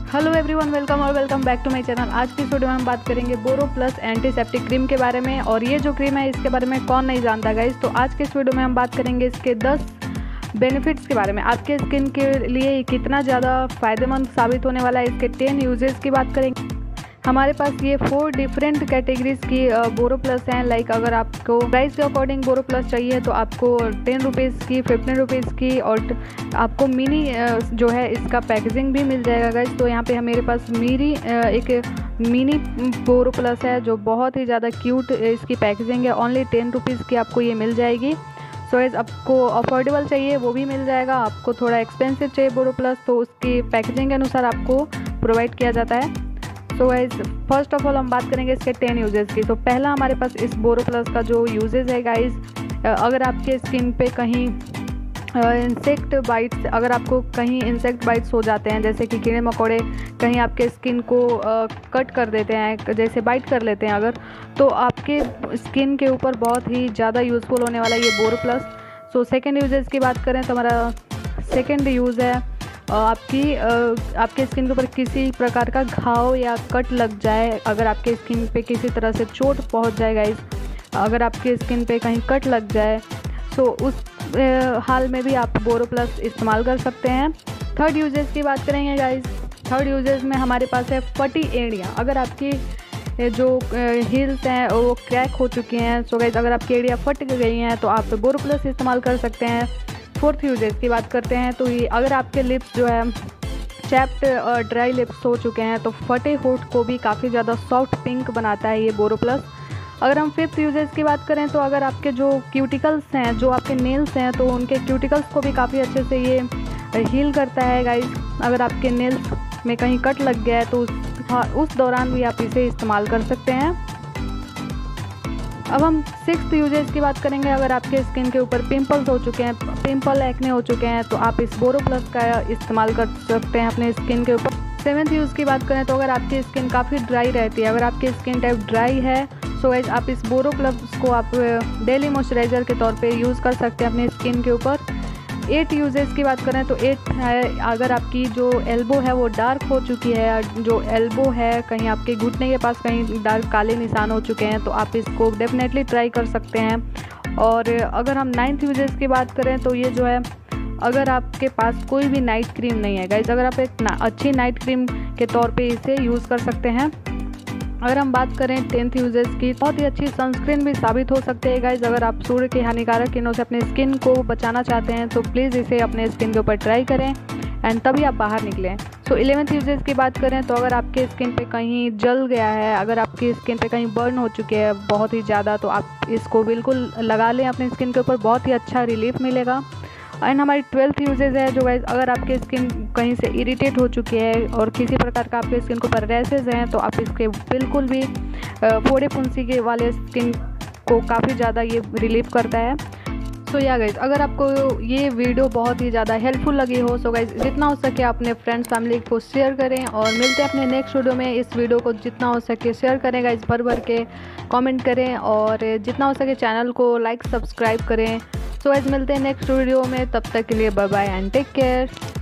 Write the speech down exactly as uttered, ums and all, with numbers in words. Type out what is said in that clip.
Hello everyone, welcome और welcome back to my channel. आज की इस वीडियो में हम बात करेंगे बोरो प्लस एंटीसेप्टिक क्रीम के बारे में। और ये जो क्रीम है इसके बारे में कौन नहीं जानता गाइस। तो आज के इस वीडियो में हम बात करेंगे इसके दस बेनिफिट्स के बारे में। आपके स्किन के लिए कितना ज़्यादा फ़ायदेमंद साबित होने वाला है, इसके टेन यूजेस की बात करेंगे। हमारे पास ये फोर डिफरेंट कैटेगरीज की बोरो प्लस हैं। लाइक अगर आपको प्राइस के अकॉर्डिंग बोरो प्लस चाहिए तो आपको टेन रुपीज़ की, फिफ्टीन रुपीज़ की, और आपको मिनी जो है इसका पैकेजिंग भी मिल जाएगा गाइस। तो यहाँ पे मेरे पास मेरी एक मिनी बोरो प्लस है जो बहुत ही ज़्यादा क्यूट इसकी पैकेजिंग है। ओनली टेन रुपीज़ की आपको ये मिल जाएगी। सो गाइस, आपको अफोर्डेबल चाहिए वो भी मिल जाएगा। आपको थोड़ा एक्सपेंसिव चाहिए बोरो प्लस तो उसकी पैकेजिंग के अनुसार आपको प्रोवाइड किया जाता है। तो गाइस, फर्स्ट ऑफ ऑल हम बात करेंगे इसके टेन यूजेस की। तो पहला हमारे पास इस बोरो प्लस का जो यूजेस है गाइस, अगर आपके स्किन पे कहीं इंसेक्ट बाइट्स अगर आपको कहीं इंसेक्ट बाइट्स हो जाते हैं, जैसे कि कीड़े मकोड़े कहीं आपके स्किन को कट कर देते हैं, जैसे बाइट कर लेते हैं अगर, तो आपके स्किन के ऊपर बहुत ही ज़्यादा यूज़फुल होने वाला ये Boro plus. So second uses की बात करें तो हमारा सेकेंड यूज़ है आपकी आपके स्किन के ऊपर किसी प्रकार का घाव या कट लग जाए, अगर आपके स्किन पे किसी तरह से चोट पहुंच जाए गाइस, अगर आपके स्किन पे कहीं कट लग जाए तो उस हाल में भी आप बोरो प्लस इस्तेमाल कर सकते हैं। थर्ड यूजेस की बात करेंगे गाइस। थर्ड यूजेस में हमारे पास है फटी एड़ियाँ। अगर आपकी जो हील्स हैं वो क्रैक हो चुकी हैं, सो गाइस अगर आपकी एड़ियाँ फट गई हैं तो आप बोरो प्लस इस्तेमाल कर सकते हैं। फोर्थ यूजेस की बात करते हैं तो ये अगर आपके लिप्स जो है चैप्ड और ड्राई लिप्स हो चुके हैं तो फटे होठ को भी काफ़ी ज़्यादा सॉफ्ट पिंक बनाता है ये बोरो प्लस। अगर हम फिफ्थ यूजेस की बात करें तो अगर आपके जो क्यूटिकल्स हैं, जो आपके नेल्स हैं, तो उनके क्यूटिकल्स को भी काफ़ी अच्छे से ये हील करता है गाइस। अगर आपके नेल्स में कहीं कट लग गया है तो उस, हाँ, उस दौरान भी आप इसे इस्तेमाल कर सकते हैं। अब हम सिक्स्थ यूजेस की बात करेंगे। अगर आपके स्किन के ऊपर पिंपल्स हो चुके हैं, पिंपल एक्ने हो चुके हैं, तो आप इस बोरो प्लस का इस्तेमाल कर सकते हैं अपने स्किन के ऊपर। सेवेंथ यूज़ की बात करें तो अगर आपकी स्किन काफ़ी ड्राई रहती है, अगर आपकी स्किन टाइप ड्राई है, सो गाइस आप इस बोरो प्लस को आप डेली मॉइस्चराइज़र के तौर पे यूज़ कर सकते हैं अपनी स्किन के ऊपर। एट यूजेस की बात करें तो एट है अगर आपकी जो एल्बो है वो डार्क हो चुकी है, जो एल्बो है कहीं आपके घुटने के पास कहीं डार्क काले निशान हो चुके हैं, तो आप इसको डेफिनेटली ट्राई कर सकते हैं। और अगर हम नाइन्थ यूजेस की बात करें तो ये जो है, अगर आपके पास कोई भी नाइट क्रीम नहीं है गाइज, अगर आप एक ना, अच्छी नाइट क्रीम के तौर पे इसे यूज़ कर सकते हैं। अगर हम बात करें टेंथ यूजेस की, बहुत ही अच्छी सनस्क्रीन भी साबित हो सकते हैं गाइज। अगर आप सूर्य के हानिकारक किरणों से अपने स्किन को बचाना चाहते हैं तो प्लीज़ इसे अपने स्किन के ऊपर ट्राई करें एंड तभी आप बाहर निकलें। सो इलेवेंथ यूजेस की बात करें तो अगर आपके स्किन पे कहीं जल गया है, अगर आपकी स्किन पे कहीं बर्न हो चुके हैं बहुत ही ज़्यादा, तो आप इसको बिल्कुल लगा लें अपनी स्किन के ऊपर, बहुत ही अच्छा रिलीफ मिलेगा। एंड हमारी ट्वेल्थ यूजेज है जो गाइस, अगर आपकी स्किन कहीं से इरिटेट हो चुकी है और किसी प्रकार का आपके स्किन के ऊपर रैसेस हैं तो आप इसके बिल्कुल भी फोड़े फुंसी के वाले स्किन को काफ़ी ज़्यादा ये रिलीफ करता है। सो या गाइस, अगर आपको ये वीडियो बहुत ही ज़्यादा हेल्पफुल लगी हो सो गाइस जितना हो सके अपने फ्रेंड्स फैमिली को शेयर करें। और मिलते हैं अपने नेक्स्ट वीडियो में। इस वीडियो को जितना हो सके शेयर करें गाइस, भर भर के कमेंट करें और जितना हो सके चैनल को लाइक सब्सक्राइब करें। सो गाइस मिलते हैं नेक्स्ट वीडियो में, तब तक के लिए bye bye and take care.